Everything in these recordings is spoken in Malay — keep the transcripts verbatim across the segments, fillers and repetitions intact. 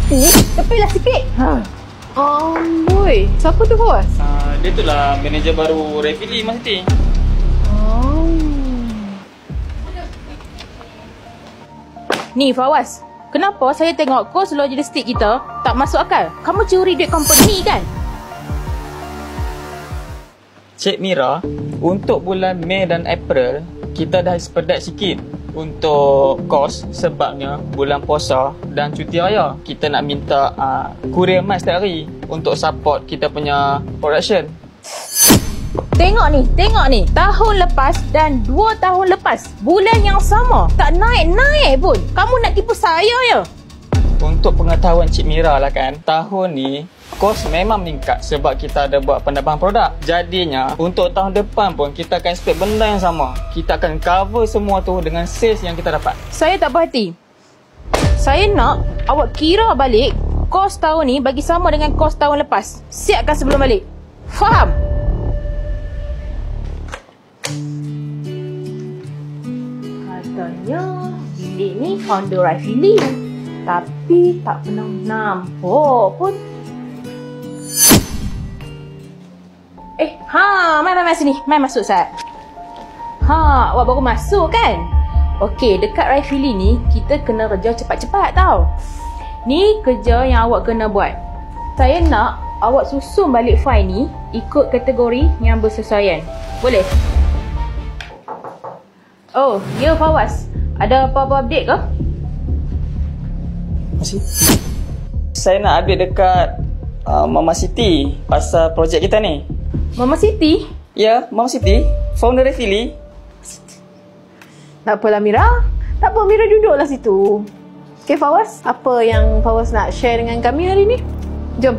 Eh, tepilah sikit. Ha. Amboi, siapa tu Fawaz? Uh, dia tu lah manager baru Refili Mas Siti. Oh. Ni Fawaz, kenapa saya tengok kos logistik kita tak masuk akal? Kamu curi duit company kan? Cik Mira, untuk bulan Mei dan April, kita dah sepedak sikit untuk kos sebabnya bulan puasa dan cuti raya. Kita nak minta uh, courier mas setiap hari untuk support kita punya production. Tengok ni, tengok ni. Tahun lepas dan dua tahun lepas, bulan yang sama, tak naik-naik pun. Kamu nak tipu saya ya? Untuk pengetahuan Cik Mira lah kan, tahun ni kos memang meningkat sebab kita ada buat penambahan produk. Jadinya untuk tahun depan pun kita akan expect benda yang sama. Kita akan cover semua tu dengan sales yang kita dapat. Saya tak berhati. Saya nak awak kira balik kos tahun ni bagi sama dengan kos tahun lepas. Siapkan sebelum balik. Faham? Katanya bilik ni founder Raifili, tapi tak pernah nampak pun. Eh, ha, mai mai sini. Mai masuk Sat. Ha, awak baru masuk kan? Okey, dekat Raifili ni kita kena kerja cepat-cepat tau. Ni kerja yang awak kena buat. Saya nak awak susun balik file ni ikut kategori yang bersesuaian. Boleh? Oh, ya Fawaz. Ada apa-apa update ke? Masih? Saya nak update dekat uh, Mama Siti pasal projek kita ni. Mama Siti? Ya, Mama Siti, founder Refili. Tak apalah Mira. Tak apa, Mira duduklah situ. Okay Fawaz, apa yang Fawaz nak share dengan kami hari ni? Jom.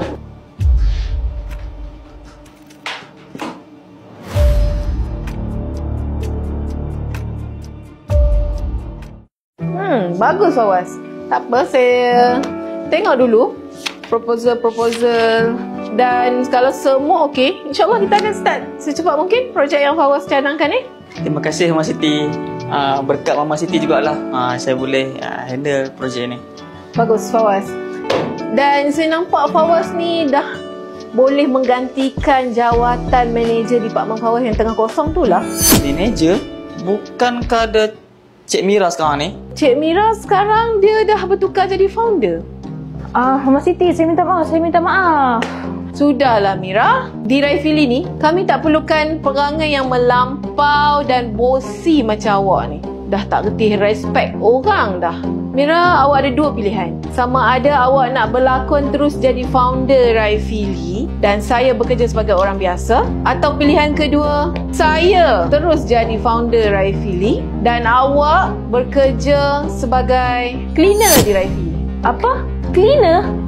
Hmm, bagus Fawaz. Tak apa, saya tengok dulu proposal-proposal. Dan kalau semua okey, insyaAllah kita akan start secepat mungkin projek yang Fawaz cadangkan ni. Terima kasih Mama Siti. Uh, berkat Mama Siti jugalah uh, saya boleh uh, handle projek ni. Bagus Fawaz. Dan saya nampak Fawaz ni dah boleh menggantikan jawatan manager Department Fawaz yang tengah kosong tu lah. Manager? Bukankah ada Cik Mira sekarang ni? Cik Mira sekarang dia dah bertukar jadi founder. Ah, Mama Siti, saya minta maaf, saya minta maaf. Sudahlah Mira, di Raifili ni kami tak perlukan perangai yang melampau dan bosi macam awak ni. Dah tak reti respect orang dah. Mira, awak ada dua pilihan. Sama ada awak nak berlakon terus jadi founder Raifili dan saya bekerja sebagai orang biasa, atau pilihan kedua, saya terus jadi founder Raifili dan awak bekerja sebagai cleaner di Raifili. Apa? Cleaner?